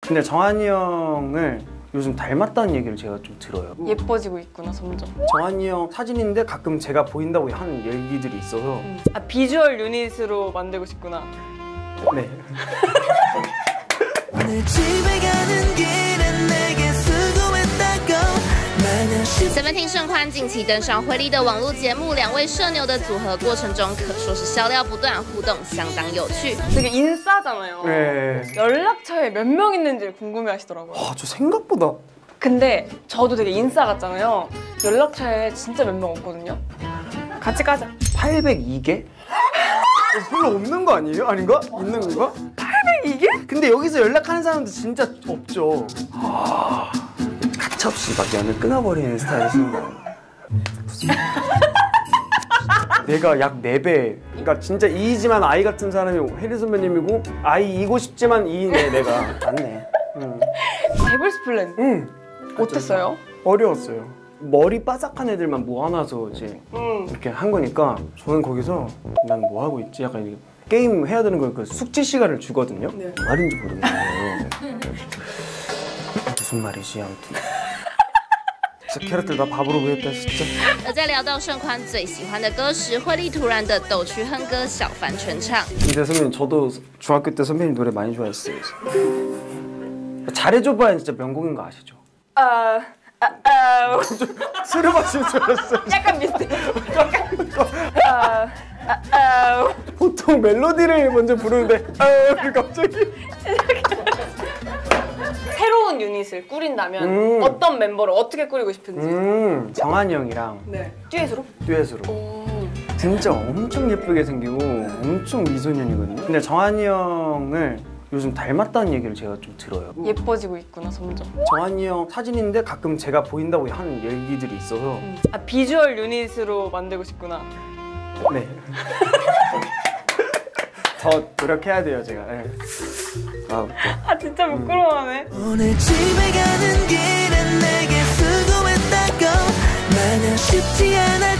근데 정한이 형을 요즘 닮았다는 얘기를 제가 좀 들어요. 예뻐지고 있구나 점점. 정한이 형 사진인데 가끔 제가 보인다고 하는 얘기들이 있어서 아 비주얼 유닛으로 만들고 싶구나. 네. ，Seventeen 盛宽近期登上辉丽的网络节目，两位社牛的组合过程中可说是笑料不断，互动相当有趣。 되게 인싸잖아요. 네. 연락처에 몇 명 있는지 궁금해하시더라고요. 와, 저 생각보다 근데 저도 되게 인싸 같잖아요. 연락처에 진짜 몇 명 없거든요. 같이 가자. 802개? 별로 없는 거 아니에요? 아닌가? 있는 건가? 802개? 근데 여기서 연락하는 사람도 진짜 없죠. 가차없이 막 연을 끊어버리는 스타일이신가요? 내가 약 4배. 그러니까 진짜 이이지만 아이 같은 사람이 혜리 선배님이고 아이이고 싶지만 이이네 내가. 맞네. 데블스 플랜. 응. 어땠어요? 어려웠어요. 머리 바삭한 애들만 모아놔서 이제 이렇게 한 거니까 저는 거기서 난 뭐 하고 있지? 약간 이렇게 게임 해야 되는 거 그 숙지 시간을 주거든요. 네. 말인지 모르는 거예요. 무슨 말이지 아무튼. 진짜 캐럿들 나 바보로 보였다 진짜. 而在聊到盛宽最喜欢的歌时，辉丽突然的抖曲哼歌小翻全唱。 근데 선배님 저도 중학교 때 선배님 노래 많이 좋아했어요. 잘해줘봐야 진짜 명곡인 거 아시죠? 술을 마시는 줄 알았어요. 약간 비슷해. 보통 멜로디를 먼저 부르는데 갑자기 새로운 유닛을 꾸린다면 어떤 멤버를 어떻게 꾸리고 싶은지. 정한이 형이랑 네. 듀엣으로? 듀엣으로. 진짜 엄청 예쁘게 생기고 엄청 미소년이거든요. 근데 정한이 형을 요즘 닮았다는 얘기를 제가 좀 들어요. 예뻐지고 있구나 점점. 정한이 형 사진인데 가끔 제가 보인다고 하는 얘기들이 있어서 아 비주얼 유닛으로 만들고 싶구나. 네. 더 노력해야 돼요 제가. 네. 아 진짜 부끄러워하네. 오늘 집에 가는 길은 내게 수고했다고 마냥 쉽지 않아